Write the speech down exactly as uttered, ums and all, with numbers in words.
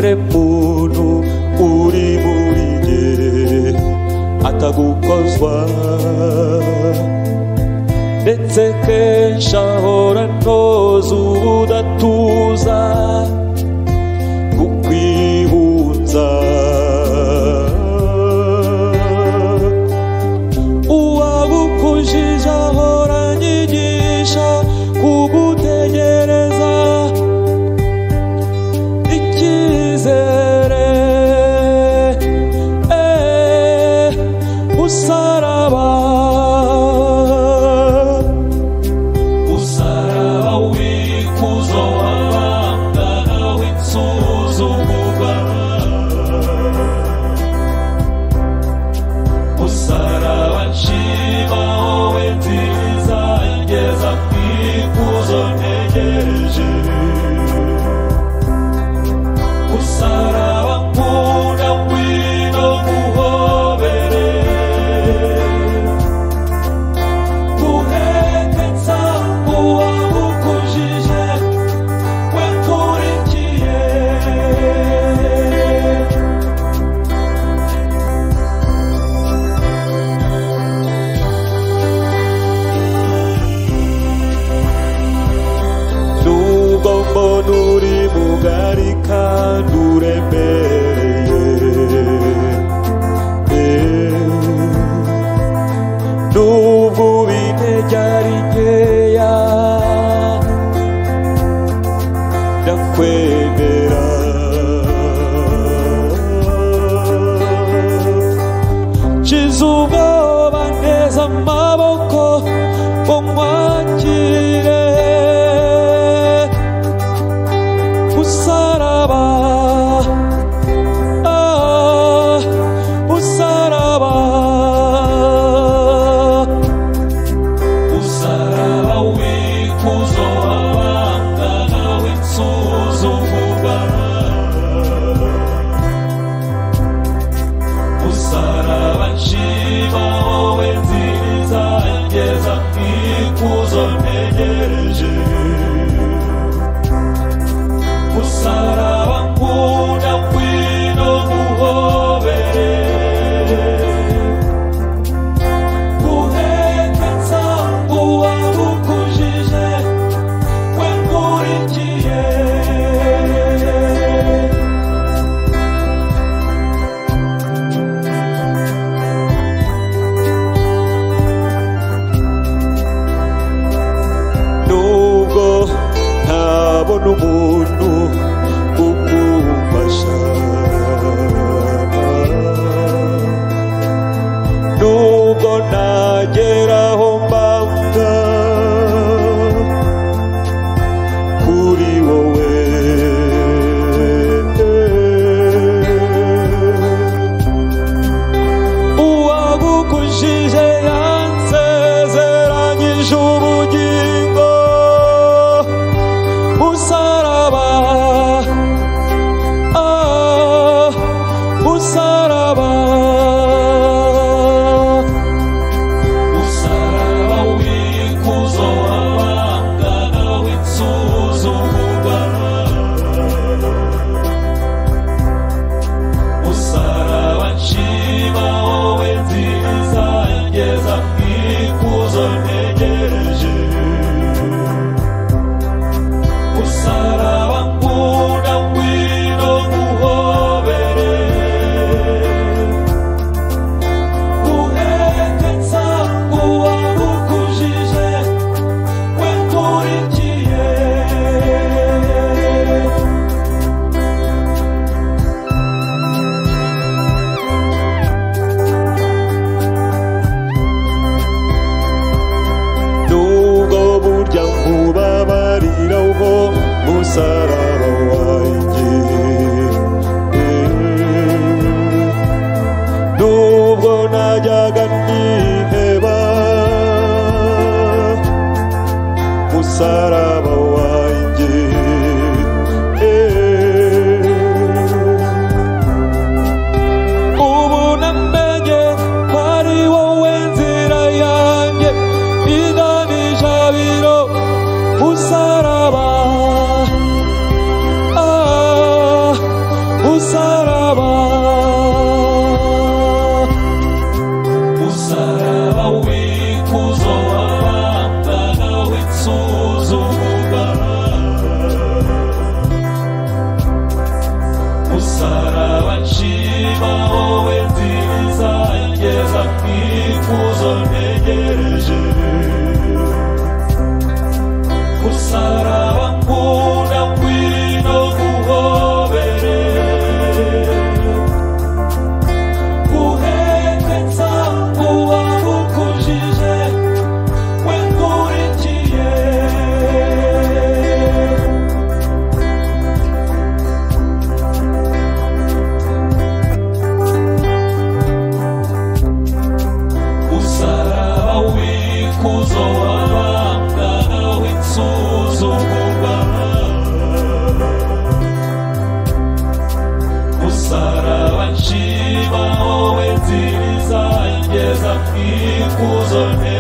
kiremwa muntu uri muri jye atagukozwa, ndetse kenshi ahora ntoza ubudatuza kukwihunza. Uwagukujije ahora anyigisha kugutegereza icyizere. Eh, usaraba usaraba wikuzo wabambana w'insuzugurwa, usaraba nshima wowe nziza ngeza kwikuzo ntegereje, usaraba nkunda ngwino muhobere, guheketsa uwagukujije we nkurikiye. Nubwo mbona uri mugari kandi uremereye, nubwo ubintege ari nkeya ndakwemera. Nshize ubwoba nteze amaboko ngo nkwakire, usaraba ah, usaraba usaraba wikuzo wabambana w'insuzugurwa, usaraba nshima musaraba nshima wowe nziza ingeza ikuzo ntegereje musaraba nkunda ngwino guhobere guheketsa uwagukujije we nkurikiye musaraba w'ikuzo wabambwa w'insuzugurwa musaraba nshima wowe nziza ingeza ikuzo